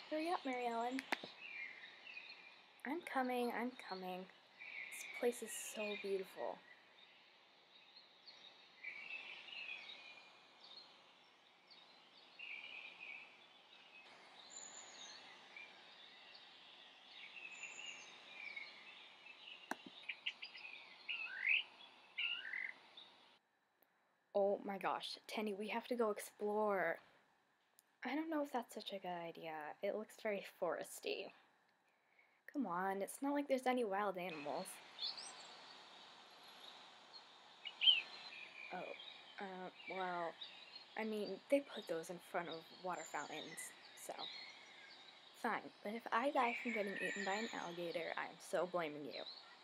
Hurry up, Mary Ellen. I'm coming, I'm coming. This place is so beautiful. Oh my gosh, Tenny, we have to go explore. I don't know if that's such a good idea. It looks very foresty. Come on, it's not like there's any wild animals. Oh, well, I mean, they put those in front of water fountains, so. Fine, but if I die from getting eaten by an alligator, I am so blaming you.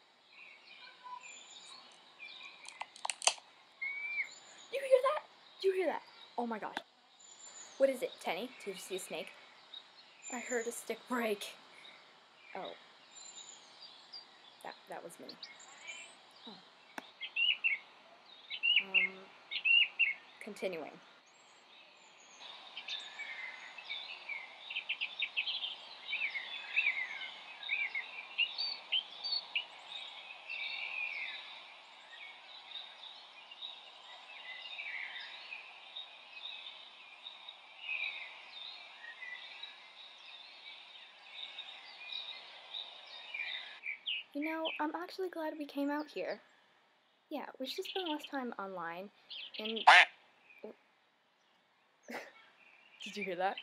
You hear that? You hear that? Oh my gosh. What is it, Tenny? Did you see a snake? I heard a stick break. Oh. That was me. Huh. Continuing. You know, I'm actually glad we came out here. Yeah, we should spend less time online, and... Did you hear that?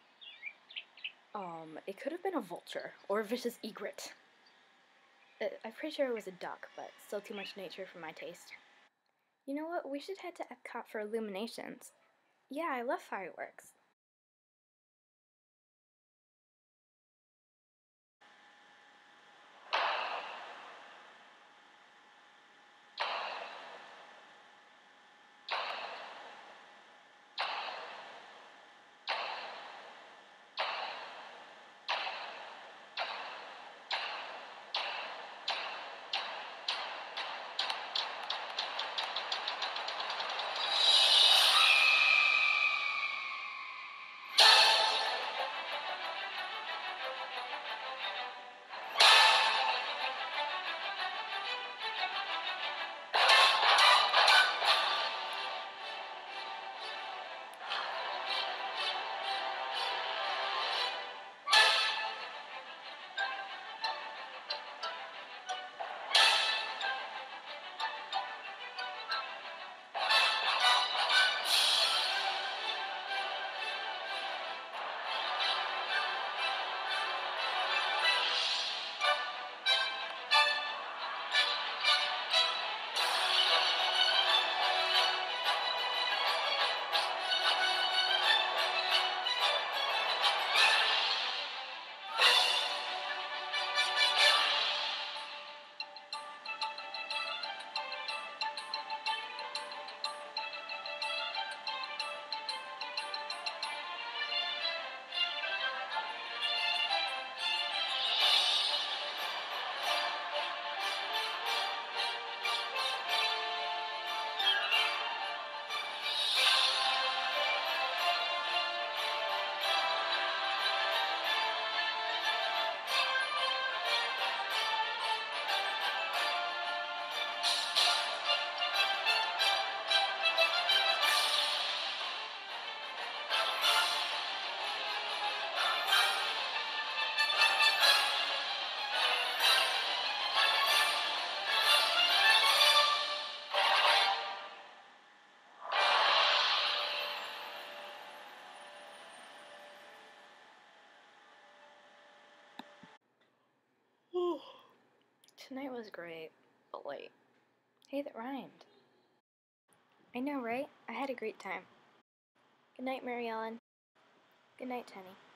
It could have been a vulture, or a vicious egret. I'm pretty sure it was a duck, but still too much nature for my taste. You know what, we should head to Epcot for illuminations. Yeah, I love fireworks. Tonight was great, but late. Hey, that rhymed. I know, right? I had a great time. Good night, Mary Ellen. Good night, Tenny.